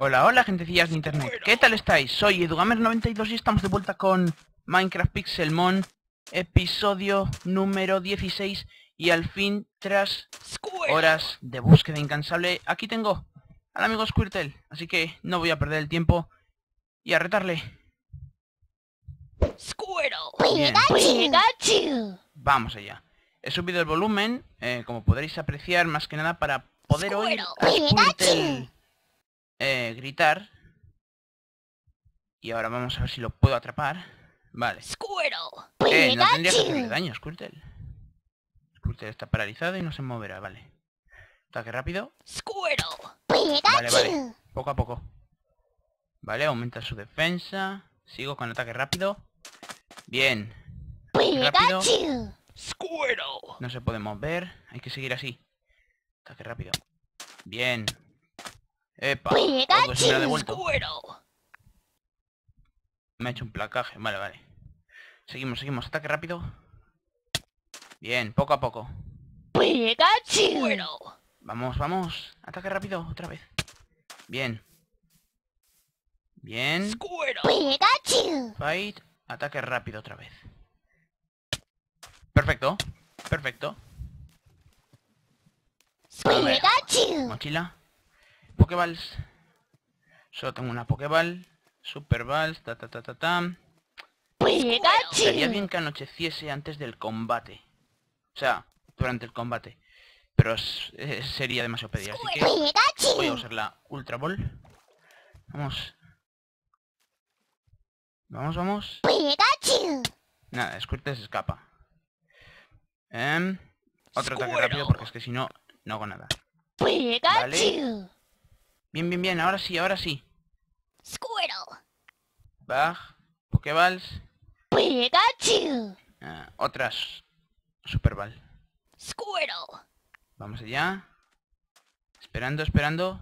Hola, hola, gentecillas de internet. ¿Qué tal estáis? Soy EduGamer92 y estamos de vuelta con Minecraft Pixelmon, episodio número 16. Y al fin, tras horas de búsqueda incansable, aquí tengo al amigo Squirtle. Así que no voy a perder el tiempo y a retarle. Bien. Vamos allá. He subido el volumen, como podréis apreciar, más que nada para poder oír a Squirtle gritar. Y ahora vamos a ver si lo puedo atrapar. Vale. No tendría que hacerle daño, Squirtle. Squirtle está paralizado y no se moverá, vale. Ataque rápido. Vale, vale. Poco a poco. Vale, aumenta su defensa. Sigo con ataque rápido. Bien. Ataque rápido. No se puede mover. Hay que seguir así. Ataque rápido. Bien. Epa. Algo se me lo ha devuelto. Me ha hecho un placaje. Vale, vale. Seguimos, seguimos. Ataque rápido. Bien, poco a poco. Vamos, vamos. Ataque rápido, otra vez. Bien. Bien. Fight. Ataque rápido otra vez. Perfecto. Perfecto. A ver. Mochila. Pokeballs. Solo tengo una Pokéball. Super Balls. Estaría bien que anocheciese antes del combate. O sea, durante el combate. Pero sería demasiado pedir. Así que voy a usar la Ultra Ball. Vamos. Vamos, vamos. Nada, Squirtle se escapa. Otro ataque rápido porque es que si no, no hago nada. Vale. Bien, bien, bien. Ahora sí, ahora sí. Bag. Pokeballs. Otras Super Ball. Vamos allá. Esperando, esperando.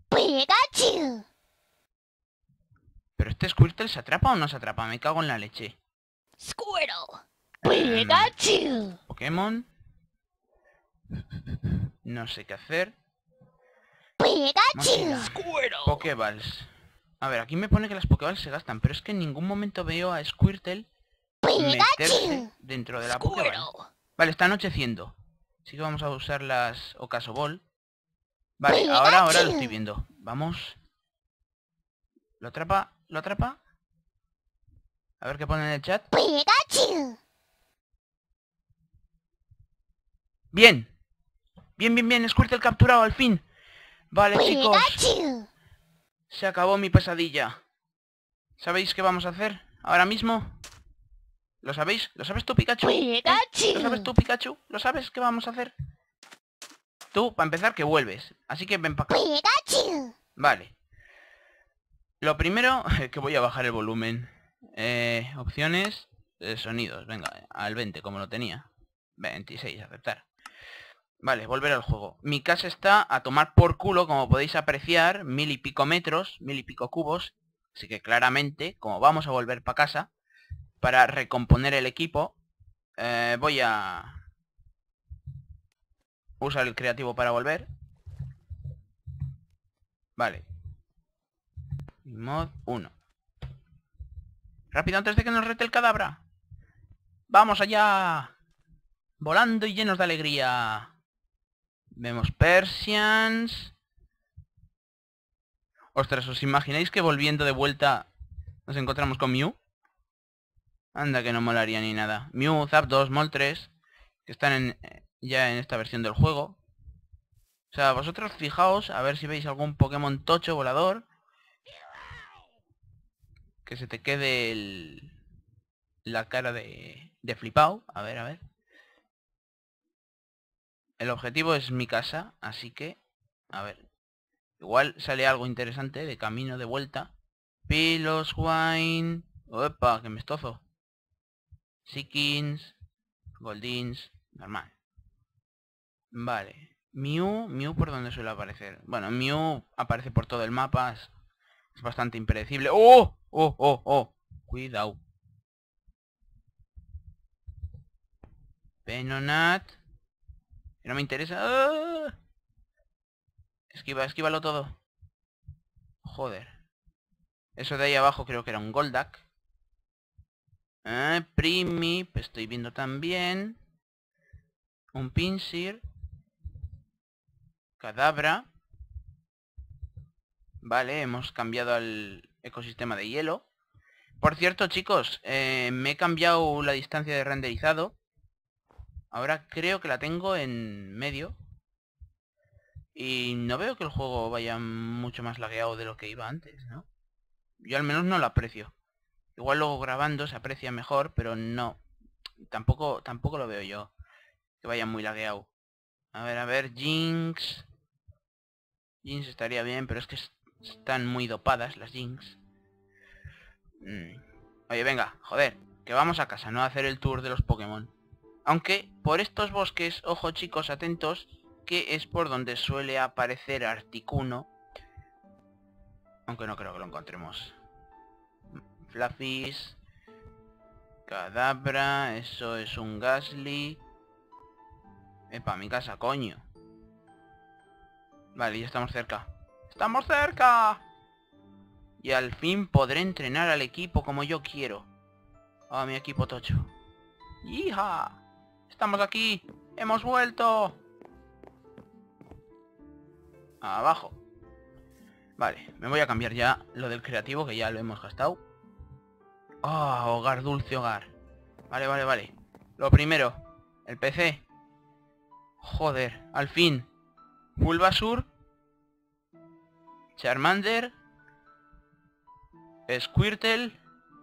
¿Pero este Squirtle se atrapa o no se atrapa? Me cago en la leche. Pokémon. No sé qué hacer. Mochila. Pokeballs. A ver, aquí me pone que las Pokeballs se gastan, pero es que en ningún momento veo a Squirtle meterse dentro de la Pokéball. Vale, está anocheciendo. Así que vamos a usar las Ocaso Ball. Vale, ahora lo estoy viendo. Vamos. ¿Lo atrapa? ¿Lo atrapa? A ver qué pone en el chat. Bien. Bien, bien, bien. Squirtle capturado al fin. Vale, chicos. Se acabó mi pesadilla. ¿Sabéis qué vamos a hacer ahora mismo? ¿Lo sabéis? ¿Lo sabes tú, Pikachu? ¿Lo sabes tú, Pikachu? ¿Lo sabes qué vamos a hacer? Tú, para empezar, que vuelves. Así que ven para acá. Vale. Lo primero, que voy a bajar el volumen. Opciones, sonidos. Venga, al 20, como lo tenía. 26, aceptar. Vale, volver al juego. Mi casa está a tomar por culo, como podéis apreciar. 1000 y pico metros, 1000 y pico cubos. Así que claramente, como vamos a volver para casa, para recomponer el equipo, voy a usar el creativo para volver. Vale. Mod 1. Rápido, antes de que nos rete el cadáver. ¡Vamos allá! Volando y llenos de alegría. Vemos Persians. Ostras, ¿os imagináis que volviendo de vuelta nos encontramos con Mew? Anda que no molaría ni nada. Mew, Zapdos, Moltres, que están ya en esta versión del juego. O sea, vosotros fijaos a ver si veis algún Pokémon tocho volador. Que se te quede la cara de flipao. A ver, a ver. El objetivo es mi casa, así que... A ver. Igual sale algo interesante de camino de vuelta. Piloswine. Opa, que me estozo. Seekins. Goldins. Normal. Vale. Mew por donde suele aparecer. Bueno, Mew aparece por todo el mapa. Es bastante impredecible. ¡Oh! ¡Oh, oh, oh! Cuidado. Venonat. Que no me interesa. ¡Ah! Esquiva, esquívalo todo. Joder. Eso de ahí abajo creo que era un Golduck. Primip, estoy viendo también. Un Pinsir. Kadabra. Vale, hemos cambiado al ecosistema de hielo. Por cierto, chicos, me he cambiado la distancia de renderizado. Ahora creo que la tengo en medio. Y no veo que el juego vaya mucho más lagueado de lo que iba antes, ¿no? Yo al menos no lo aprecio. Igual luego grabando se aprecia mejor, pero no. Tampoco lo veo yo que vaya muy lagueado. A ver, Jinx. Jinx estaría bien, pero es que están muy dopadas las Jinx. Oye, venga, joder, que vamos a casa, no a hacer el tour de los Pokémon. Aunque por estos bosques, ojo chicos, atentos, que es por donde suele aparecer Articuno. Aunque no creo que lo encontremos. Fluffys. Kadabra, eso es un Gastly. Epa, mi casa, coño. Vale, ya estamos cerca. ¡Estamos cerca! Y al fin podré entrenar al equipo como yo quiero. Ah, mi equipo tocho. ¡Hija! ¡Estamos aquí! ¡Hemos vuelto! Abajo. Vale, me voy a cambiar ya lo del creativo, que ya lo hemos gastado. Ah, hogar, dulce hogar. Vale. Lo primero, el PC. Joder, al fin. Bulbasur. Charmander. Squirtle.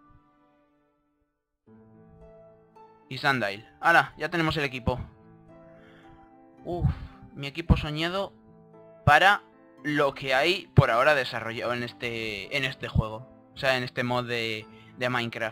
Y Sandile. ¡Hala! Ya tenemos el equipo. Uf, mi equipo soñado para lo que hay por ahora desarrollado en este juego. O sea, en este mod de Minecraft.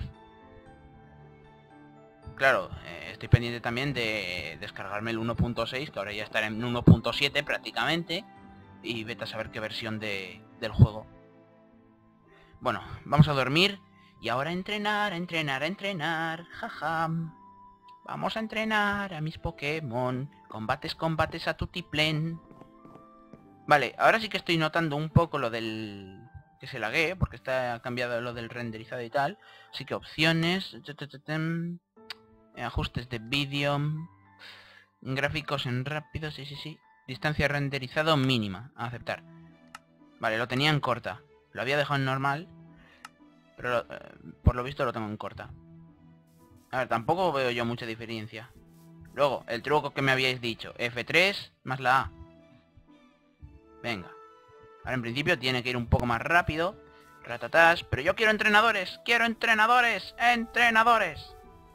Claro, estoy pendiente también de descargarme el 1.6, que ahora ya estará en 1.7 prácticamente. Y vete a saber qué versión del juego. Bueno, vamos a dormir. Y ahora a entrenar, jaja. Vamos a entrenar a mis Pokémon. Combates a tutiplén. Vale, ahora sí que estoy notando un poco lo del... que se laguee, porque está cambiado lo del renderizado y tal. Así que opciones... ajustes de vídeo... gráficos en rápido, sí. Distancia renderizado mínima, a aceptar. Vale, lo tenía en corta. Lo había dejado en normal, pero por lo visto lo tengo en corta. A ver, tampoco veo yo mucha diferencia. Luego, el truco que me habíais dicho. F3 más la A. Venga. Ahora en principio tiene que ir un poco más rápido. Ratatás. Pero yo quiero entrenadores. ¡Quiero entrenadores! ¡Entrenadores!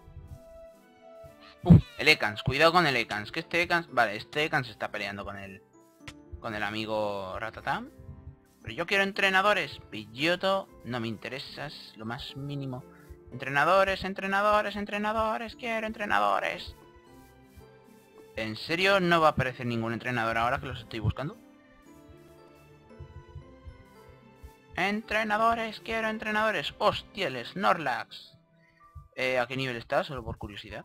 El Ekans. Cuidado con el Ekans. Que este Ekans... Vale, este Ekans está peleando con el amigo Ratatá. Pero yo quiero entrenadores. Pidgeotto. No me interesas lo más mínimo. Entrenadores. Quiero entrenadores. ¿En serio no va a aparecer ningún entrenador ahora que los estoy buscando? Entrenadores, quiero entrenadores. Hostia, el Snorlax. ¿A qué nivel está? Solo por curiosidad.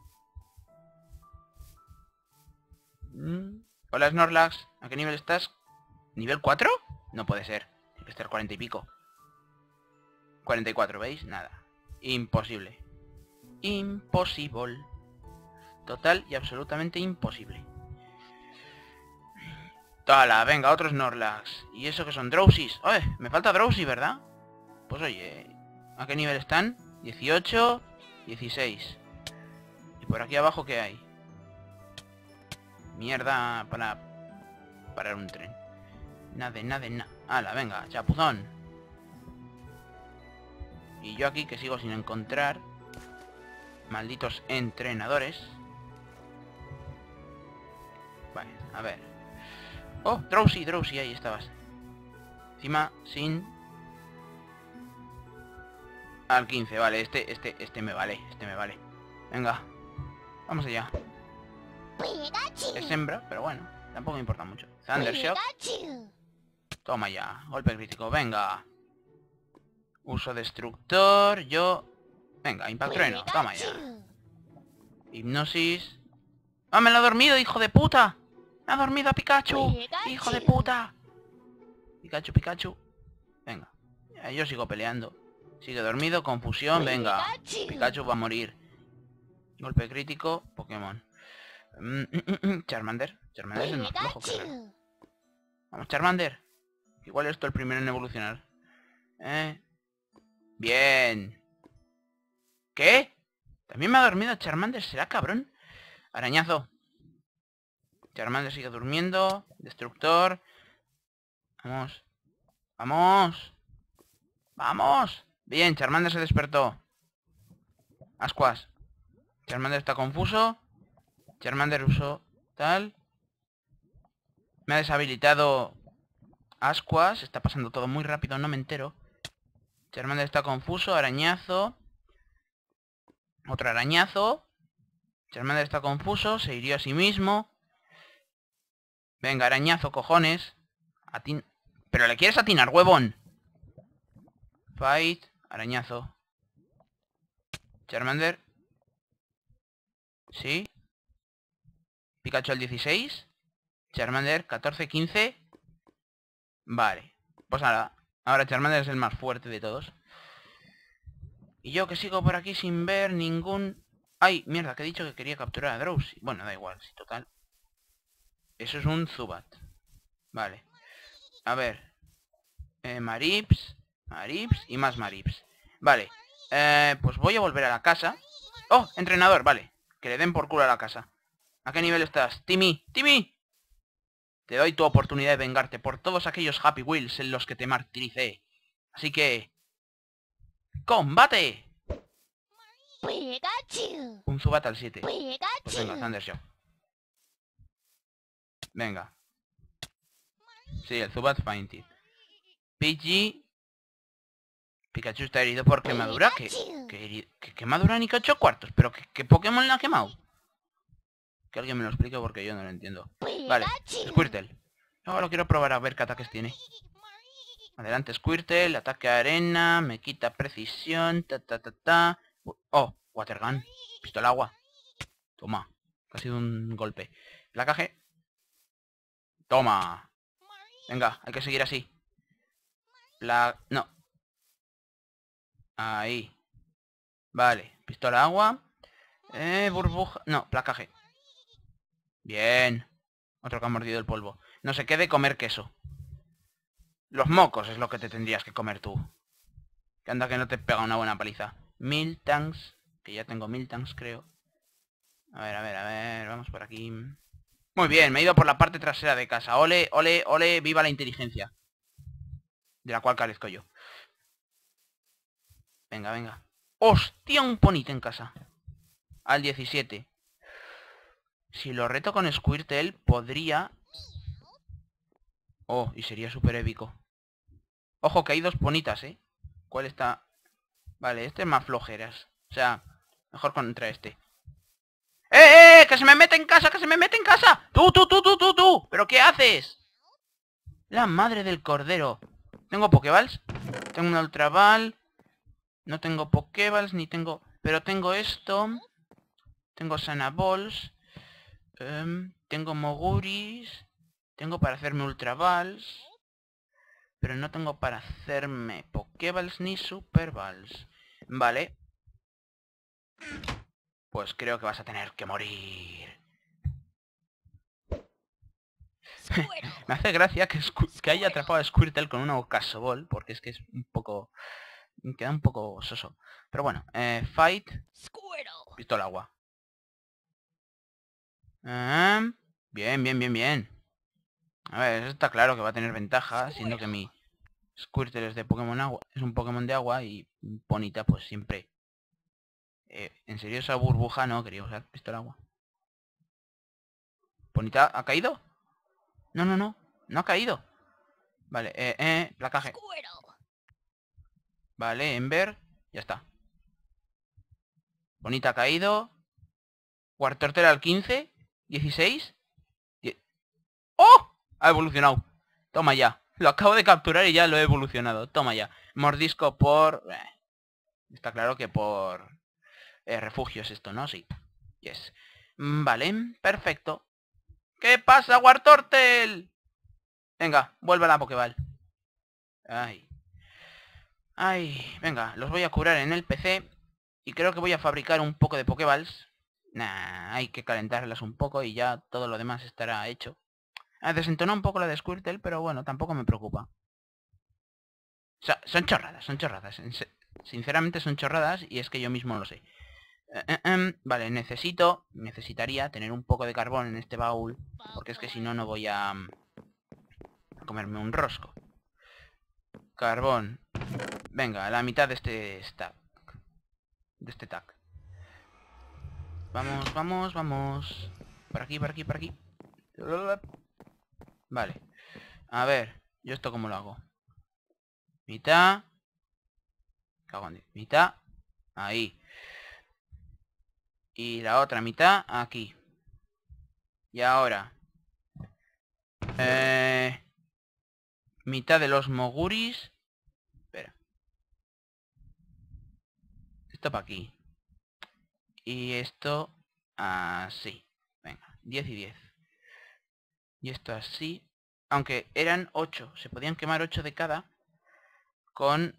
Hola Snorlax, ¿a qué nivel estás? ¿Nivel 4? No puede ser. Tiene que estar 40 y pico. 44, ¿veis? Nada. Imposible. Imposible. Total y absolutamente imposible. ¡Tala! Venga, otro Snorlax. ¿Y eso que son Drowsys? ¡Oye! Me falta Drowsy, ¿verdad? Pues oye, ¿a qué nivel están? 18, 16. ¿Y por aquí abajo qué hay? Mierda para parar un tren. Nada. ¡Hala, venga, chapuzón! Y yo aquí que sigo sin encontrar malditos entrenadores. Vale, a ver. ¡Oh! Drowsy, ahí estabas. Encima, sin... Al 15, vale, este me vale, Venga, vamos allá. Es hembra, pero bueno, tampoco me importa mucho. Thundershock. Toma ya, golpe crítico, venga. Uso destructor, venga, Impact Trueno, toma ya. Hipnosis. ¡Ah, me lo ha dormido, hijo de puta! ¡Me ha dormido a Pikachu! ¡Hijo de puta! Pikachu. Venga. Yo sigo peleando. Sigue dormido, confusión, venga. Pikachu va a morir. Golpe crítico, Pokémon. Charmander. Charmander es el más flojo, qué raro. Vamos, Charmander. Igual esto el primero en evolucionar. Bien. ¿Qué? También me ha dormido Charmander, ¿será cabrón? Arañazo. Charmander sigue durmiendo. Destructor. Vamos. ¡Vamos! ¡Vamos! Bien, Charmander se despertó. Ascuas. Charmander está confuso. Charmander usó tal. Me ha deshabilitado Ascuas. Está pasando todo muy rápido, no me entero. Charmander está confuso. Arañazo. Otro arañazo. Charmander está confuso. Se hirió a sí mismo. Venga, arañazo, cojones. Pero le quieres atinar, huevón. Fight. Arañazo. Charmander. Sí. Pikachu al 16. Charmander 14, 15. Vale. Pues nada. Ahora Charmander es el más fuerte de todos. Y yo que sigo por aquí sin ver ningún... ¡Ay! Mierda, que he dicho que quería capturar a Drowsy. Bueno, da igual, sí, total. Eso es un Zubat. Vale. A ver. Marips. Marips y más Marips. Vale. Pues voy a volver a la casa. ¡Oh! Entrenador, vale. Que le den por culo a la casa. ¿A qué nivel estás? ¡Timmy! ¡Timmy! Te doy tu oportunidad de vengarte por todos aquellos Happy Wheels en los que te martiricé. Así que... ¡combate! Un Zubat al 7. Pues venga, Thundershock. Venga. Sí, el Zubat Fainted. Pidgey. Pikachu está herido por quemadura. ¿Qué quemadura ni que 8 cuartos? ¿Pero qué Pokémon le ha quemado? Que alguien me lo explique porque yo no lo entiendo. Vale, Squirtle. Ahora lo quiero probar a ver qué ataques tiene. Adelante, Squirtle. Ataque a arena. Me quita precisión. Oh, Water Gun. Pistola agua. Toma. Ha sido un golpe. Placaje. Toma. Venga, hay que seguir así. No. Ahí. Vale. Pistola agua. Burbuja. No, placaje. Bien. Otro que ha mordido el polvo. No se quede comer queso. Los mocos es lo que te tendrías que comer tú. Que anda que no te pega una buena paliza. Miltanks. Que ya tengo Miltanks, creo. A ver. Vamos por aquí. Muy bien, me he ido por la parte trasera de casa. Ole, ole, ole, viva la inteligencia. De la cual carezco yo. Venga, venga. ¡Hostia, un Ponyta en casa! Al 17. Si lo reto con Squirtle, podría... Oh, y sería súper épico. Ojo, que hay dos Ponytas, ¿eh? ¿Cuál está? Vale, este es más flojeras. O sea, mejor contra este. ¡Eh! ¡Que se me mete en casa! ¡Que se me mete en casa! ¡Tú! ¿Pero qué haces? La madre del cordero. ¿Tengo Pokéballs? Tengo una Ultra Ball. No tengo Pokéballs, ni tengo... Pero tengo esto. Tengo Sanaballs. Tengo Moguris. Tengo para hacerme Ultra Balls. Pero no tengo para hacerme Pokéballs ni Super Balls. Vale. Pues creo que vas a tener que morir. Me hace gracia que haya atrapado a Squirtle con una Ocasoball, porque es que es un poco... Queda un poco soso. Pero bueno, Fight. Pistola agua. Bien. A ver, eso está claro que va a tener ventaja, siendo que mi Squirtle es de Pokémon agua. Es un Pokémon de agua y Ponyta pues siempre... ¿En serio esa burbuja? No, quería usar pistola agua. ¿Ponyta ha caído? No ha caído. Vale, placaje. Vale, Ember. Ya está. Ponyta ha caído. Wartortle al 15. 16. ¡Oh! Ha evolucionado. Toma ya. Lo acabo de capturar y ya lo he evolucionado. Toma ya. Mordisco por... Está claro que por... refugio es esto, ¿no? Sí. Yes. Vale, perfecto. ¿Qué pasa, Wartortle? Venga, vuelve a la Pokéball. Ay. Ay, venga, los voy a curar en el PC. Y creo que voy a fabricar un poco de Pokéballs. Nah, hay que calentarlas un poco y ya todo lo demás estará hecho. Desentonó un poco la de Squirtle, pero bueno, tampoco me preocupa. O sea, son chorradas, son chorradas. Sinceramente son chorradas y es que yo mismo lo sé. Vale, necesitaría tener un poco de carbón en este baúl. Porque es que si no, no voy a comerme un rosco. Carbón. Venga, la mitad de este stack. De este tag. Vamos, vamos, vamos. Por aquí, por aquí, por aquí. Vale. A ver, ¿yo esto cómo lo hago? Mitad. Cago en Dios. Mitad. Ahí. Y la otra mitad aquí. Y ahora. Mitad de los moguris. Espera. Esto para aquí. Y esto así. Venga, 10 y 10. Y esto así. Aunque eran 8. Se podían quemar 8 de cada. Con...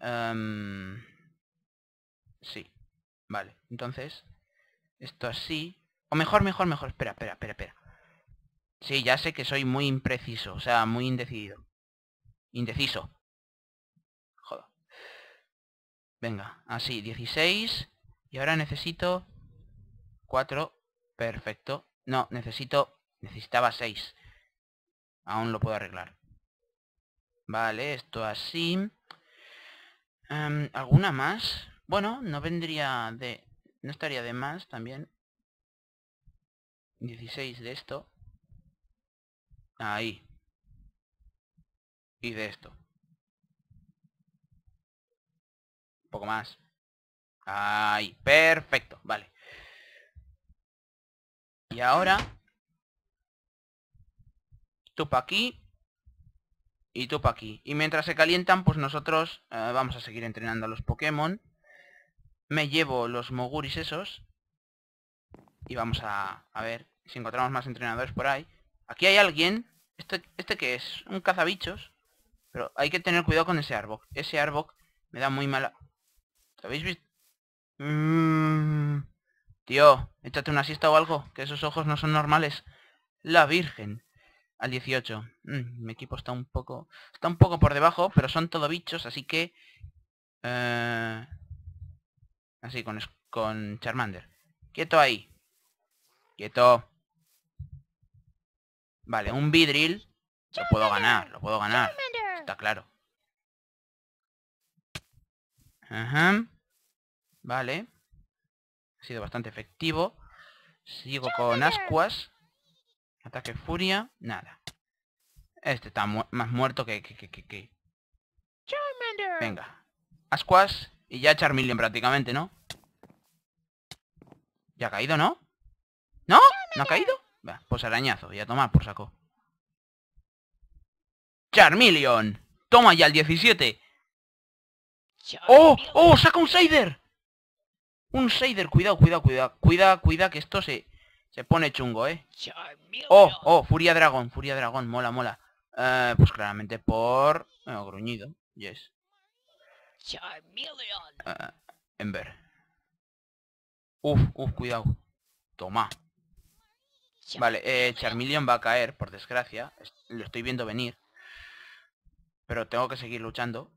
sí. Vale, entonces... Esto así. O mejor. Espera. Sí, ya sé que soy muy impreciso. O sea, muy indecidido. Indeciso. Joder. Venga, así, 16. Y ahora necesito 4. Perfecto. No, necesitaba 6. Aún lo puedo arreglar. Vale, esto así. ¿Alguna más? Bueno, no vendría de... No estaría de más también. 16 de esto. Ahí. Y de esto. Un poco más. Ahí. Perfecto. Vale. Y ahora... tú para aquí. Y tú para aquí. Y mientras se calientan, pues nosotros vamos a seguir entrenando a los Pokémon. Me llevo los Moguris esos. Y vamos a ver si encontramos más entrenadores por ahí. Aquí hay alguien. ¿Este qué es? Un cazabichos. Pero hay que tener cuidado con ese Arbok. Ese Arbok me da muy mala... ¿Habéis visto? Tío, échate una siesta o algo. Que esos ojos no son normales. La Virgen. Al 18. Mi equipo está un poco... Está un poco por debajo, pero son todo bichos, así que... así, con Charmander. Quieto ahí. Quieto. Vale, un Vidril. Lo puedo ganar, lo puedo ganar. Está claro. Ajá. Vale. Ha sido bastante efectivo. Sigo con Ascuas. Ataque Furia. Nada. Este está más muerto que... Venga. Ascuas. Y ya Charmeleon prácticamente, ¿no? ¿Ya ha caído, no? ¿No? ¿No ha caído? Va, pues arañazo. Y a tomar por saco. Charmeleon. Toma ya el 17. ¡Oh! ¡Oh! ¡Saca un Shader! Un Shader. Cuidado. Cuida que esto se pone chungo, ¿eh? ¡Oh! ¡Oh! Furia Dragón. Mola. Pues claramente por... gruñido. Yes. Ember. Uf, cuidado. Toma. Vale, Charmeleon va a caer, por desgracia. Lo estoy viendo venir. Pero tengo que seguir luchando.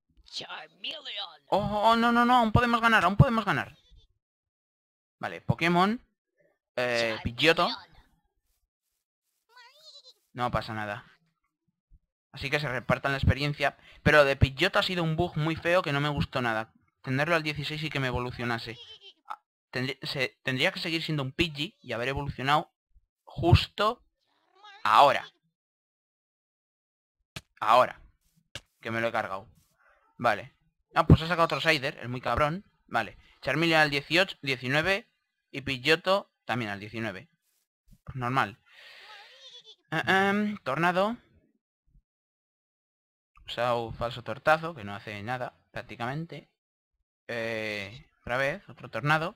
Oh, no, aún podemos ganar, Vale, Pokémon. Pidgeotto. No pasa nada. Así que se repartan la experiencia. Pero de Pidgeotto ha sido un bug muy feo que no me gustó nada. Tenerlo al 16 y que me evolucionase. Tendría que seguir siendo un Pidgey y haber evolucionado justo ahora. Ahora. Que me lo he cargado. Vale. Ah, pues ha sacado otro Shader, el muy cabrón. Vale. Charmeleon al 18, 19. Y Pidgeotto también al 19. Pues normal. Tornado. Usado falso tortazo, que no hace nada, prácticamente. Otra vez, otro tornado.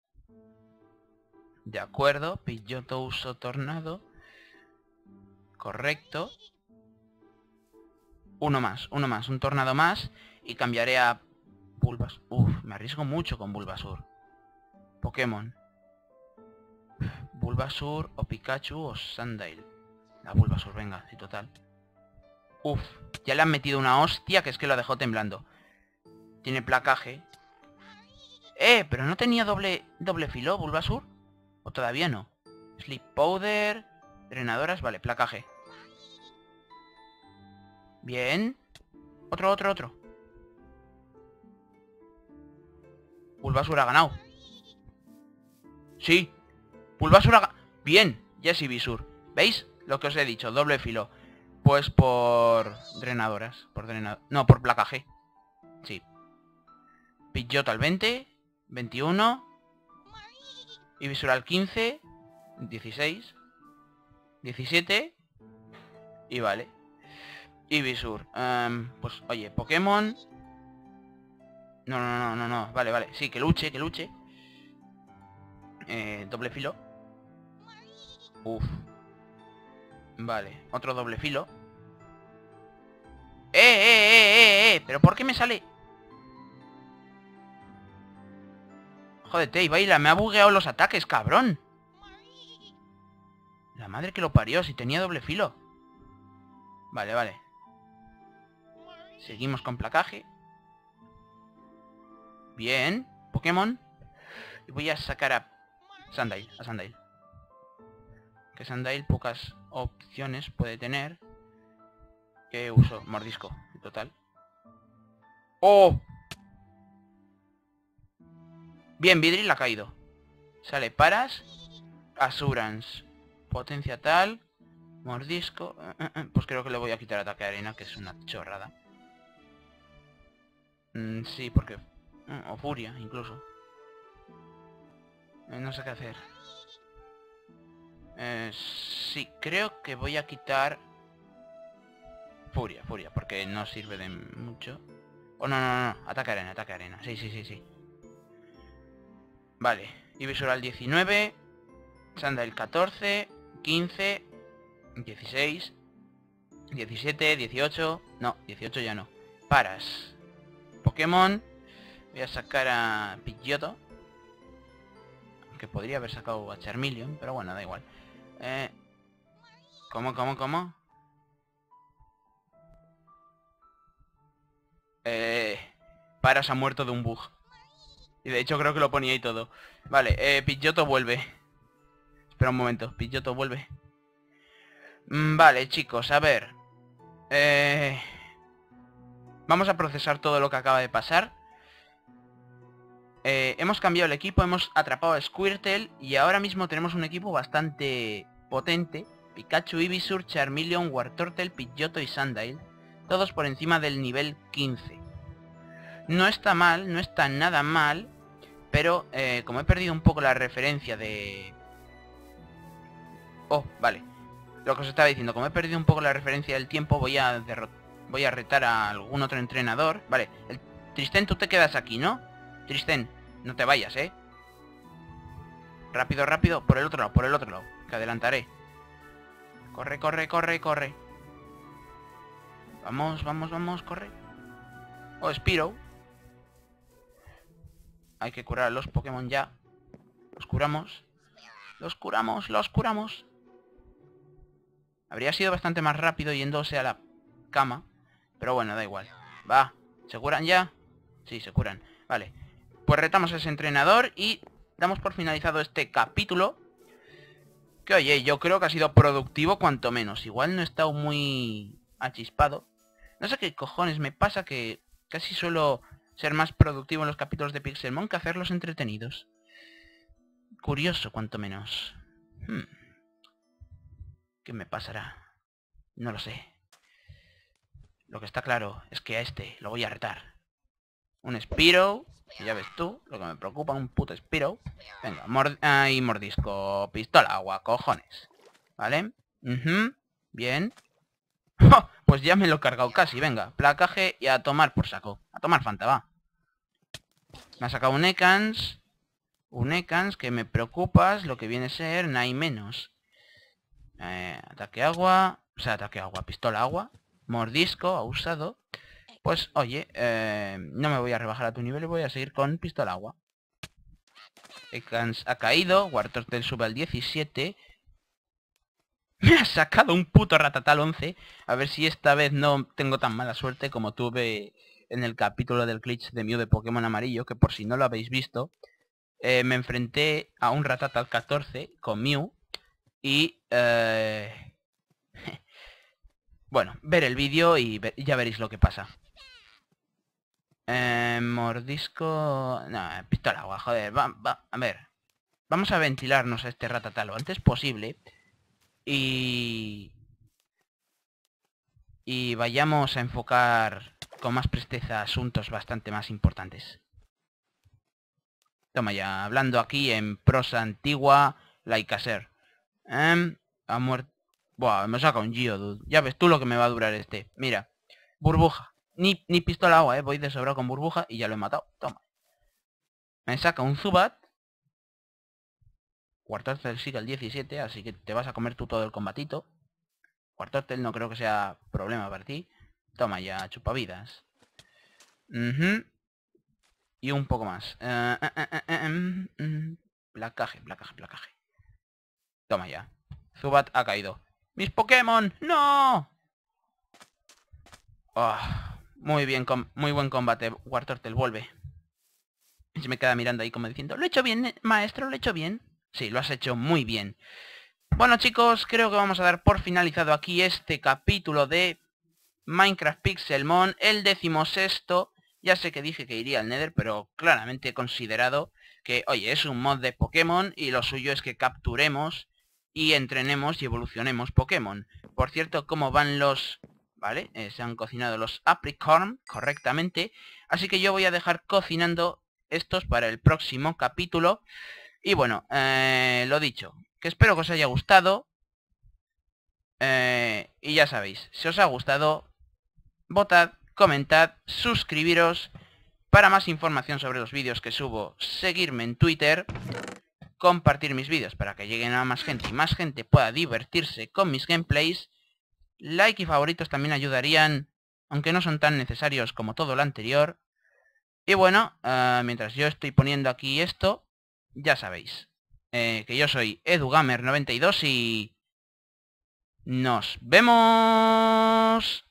De acuerdo, Pidgeotto uso tornado. Correcto. Uno más, un tornado más. Y cambiaré a Bulbasur. Uf, me arriesgo mucho con Bulbasur. Pokémon. Bulbasur o Pikachu o Sandile. La Bulbasur, venga, sí, total. Uf, ya le han metido una hostia que es que lo dejó temblando. Tiene placaje. Pero no tenía doble filo Bulbasur. ¿O todavía no? Sleep Powder. Drenadoras, vale, placaje. Bien. Otro. Bulbasur ha ganado. Sí. Bulbasur ha ganado. Bien, Yesibisur. ¿Veis? Lo que os he dicho, doble filo. Pues por drenadoras. No, por placaje. Sí. Pidgeotto al 20. 21. Ivysaur al 15. 16. 17. Y vale. Ivysaur. Pues oye, Pokémon. No. Vale. Sí, que luche. Doble filo. Uf. Vale, otro doble filo. ¿Pero por qué me sale? Jódete, Ibaila, me ha bugueado los ataques, cabrón. La madre que lo parió, si tenía doble filo. Vale. Seguimos con placaje. Bien, Pokémon. Y voy a sacar a Sandile. Que Sandile pocas opciones puede tener. ¿Qué uso? Mordisco, en total. ¡Oh! Bien, Vidril ha caído. Sale Paras. Assurance. Potencia tal. Mordisco. Pues creo que le voy a quitar ataque de arena, que es una chorrada. Sí, porque... o furia, incluso. No sé qué hacer. Sí, creo que voy a quitar... Furia, porque no sirve de mucho. Oh, no. Ataque arena. Sí. Vale. Ivysaur al 19. Sandile 14. 15. 16. 17. 18. No, 18 ya no. Paras. Pokémon. Voy a sacar a Pidgeotto. Que podría haber sacado a Charmeleon, pero bueno, da igual. ¿Cómo? Paras ha muerto de un bug. Y de hecho creo que lo ponía ahí todo. Vale, Pidgeotto vuelve. Espera un momento, Pidgeotto vuelve. Vale, chicos, a ver. Vamos a procesar todo lo que acaba de pasar. Hemos cambiado el equipo, hemos atrapado a Squirtle y ahora mismo tenemos un equipo bastante potente. Pikachu, Ivysaur, Charmeleon, Wartortle, Pidgeotto y Sandile. Todos por encima del nivel 15. No está mal, no está nada mal. Pero como he perdido un poco la referencia de... Oh, vale. Lo que os estaba diciendo, como he perdido un poco la referencia del tiempo, voy a retar a algún otro entrenador. Vale, Tristén, tú te quedas aquí, ¿no? Tristén, no te vayas, ¿eh? Rápido, por el otro lado, que adelantaré. Corre. Vamos, corre. Oh, Spearow. Hay que curar a los Pokémon ya. Los curamos. Habría sido bastante más rápido yéndose a la cama. Pero bueno, da igual. Va, ¿se curan ya? Sí, se curan. Vale. Pues retamos a ese entrenador y damos por finalizado este capítulo. Que oye, yo creo que ha sido productivo cuanto menos. Igual no he estado muy achispado. No sé qué cojones me pasa, que casi suelo ser más productivo en los capítulos de Pixelmon que hacerlos entretenidos. Curioso cuanto menos. ¿Qué me pasará? No lo sé. Lo que está claro es que a este lo voy a retar. Un Spearow. Ya ves tú, lo que me preocupa, un puto Spearow. Venga, mordisco. Pistola agua, cojones. ¿Vale? Bien. ¡Oh! Pues ya me lo he cargado casi, venga. Placaje y a tomar por saco. A tomar Fanta, va. Me ha sacado un Ekans. Un Ekans que me preocupas, lo que viene a ser Nai menos. Ataque agua. O sea, ataque agua, pistola agua. Mordisco, ha usado. Pues oye, no me voy a rebajar a tu nivel y voy a seguir con pistola agua. Ha caído, Wartortle sube al 17. Me ha sacado un puto Ratatal 11. A ver si esta vez no tengo tan mala suerte como tuve en el capítulo del glitch de Mew de Pokémon amarillo, que por si no lo habéis visto, me enfrenté a un Ratatal 14 con Mew y... bueno, ver el vídeo y ya veréis lo que pasa. Mordisco... No, pistola agua, joder, a ver. Vamos a ventilarnos a este Ratatal lo antes posible. Y vayamos a enfocar con más presteza asuntos bastante más importantes. Toma ya, hablando aquí en prosa antigua, like a ser. Ha muerto... Buah, me saca un Geodude. Ya ves tú lo que me va a durar este. Mira, burbuja. Ni pistola agua, voy de sobrado con burbuja y ya lo he matado. Toma. Me saca un Zubat. Wartortle sigue al 17, así que te vas a comer tú todo el combatito. Wartortle no creo que sea problema para ti. Toma ya, chupavidas. Y un poco más. Placaje. Toma ya. Zubat ha caído. ¡Mis Pokémon! ¡No! Oh, muy bien, muy buen combate. Wartortle, vuelve. Y se me queda mirando ahí como diciendo, ¿lo he hecho bien, maestro? ¿Lo he hecho bien? Sí, lo has hecho muy bien. Bueno, chicos, creo que vamos a dar por finalizado aquí este capítulo de Minecraft Pixelmon, el 16º. Ya sé que dije que iría al Nether, pero claramente he considerado que, oye, es un mod de Pokémon y lo suyo es que capturemos y entrenemos y evolucionemos Pokémon. Por cierto, ¿cómo van los...? ¿Vale? Se han cocinado los Apricorn correctamente. Así que yo voy a dejar cocinando estos para el próximo capítulo. Y bueno, lo dicho, que espero que os haya gustado. Y ya sabéis, si os ha gustado, votad, comentad, suscribiros. Para más información sobre los vídeos que subo, seguirme en Twitter, compartir mis vídeos para que lleguen a más gente y más gente pueda divertirse con mis gameplays. Like y favoritos también ayudarían, aunque no son tan necesarios como todo lo anterior. Y bueno, mientras yo estoy poniendo aquí esto, ya sabéis, que yo soy EduGamer92 y... ¡nos vemos!